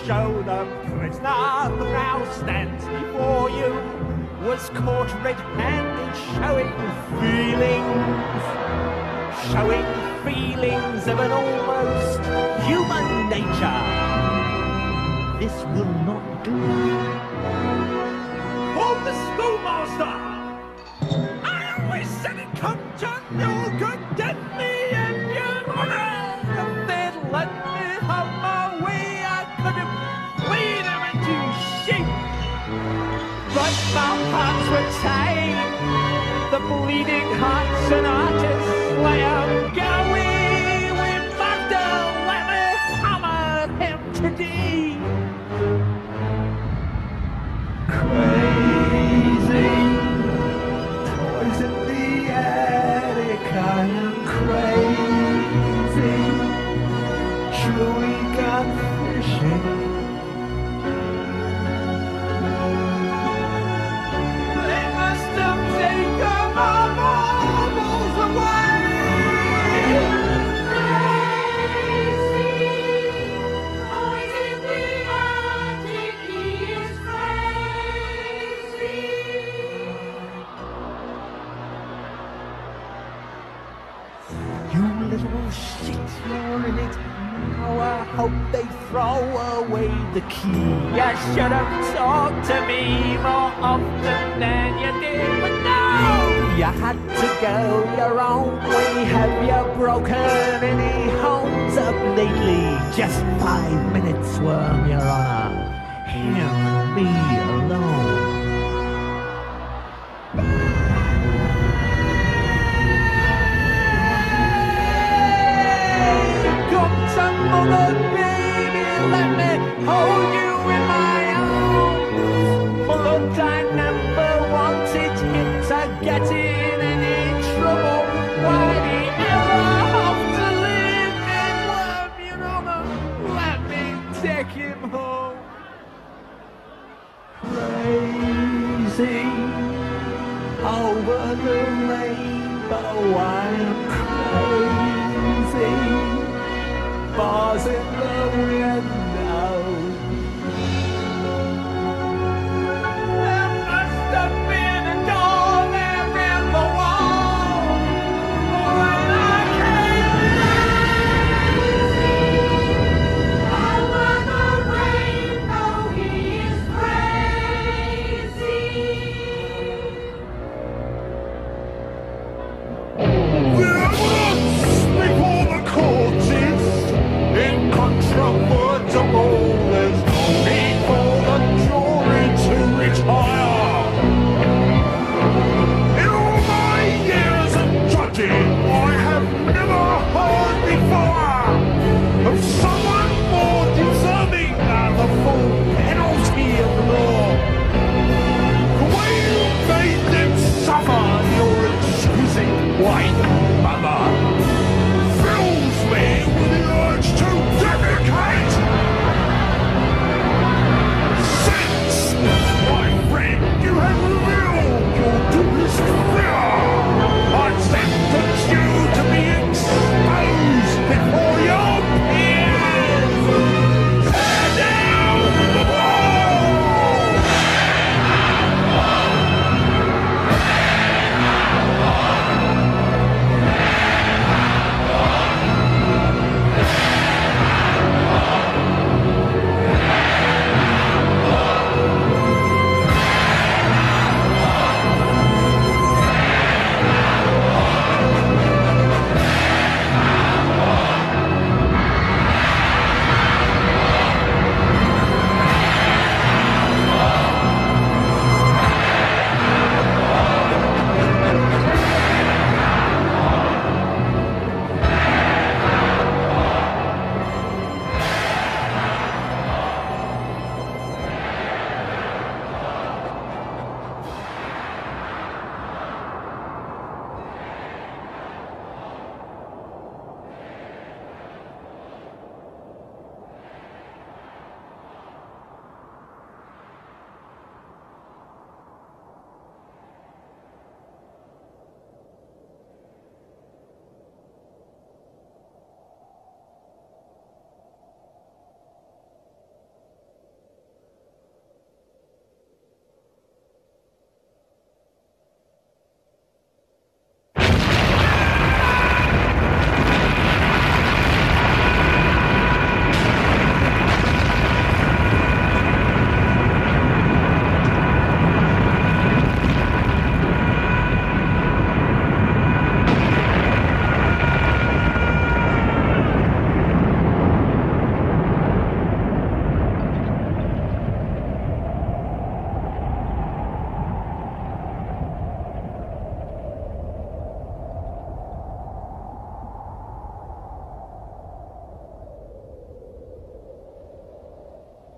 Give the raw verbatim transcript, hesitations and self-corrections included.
show the prisoner the brow stands before you was caught red-handed showing feelings, showing feelings of an almost human nature. This will not do. For the schoolmaster! I always said it come to no good, get me and your honor. If they'd let me have my way, I could have played them into sheep. But my hearts were tied, the bleeding hearts and artists lay am going. We must have let me hammer him today. Crazy, toys in the attic, I am crazy. Chewy got fishing. Shit, you're in it now. I hope they throw away the key. You should have talked to me more often than you did, but no, you had to go your own way. Have you broken any homes up lately? Just five minutes, worm, your honor. Hear me alone. Mother, baby, let me hold you in my arms. Blood I never wanted him to get in any trouble. Why the ever have to live in worm, you know? Let me take him home. Crazy over the rainbow, I am crazy. Bars in the window. There must have been a door there in the wall. When I came over the rainbow, he is crazy. Before the court is incontrovertible, there's no need for the jury to retire. In all my years of judging, I have never heard before of someone more deserving than the full penalty of law. The way you made them suffer your exquisite white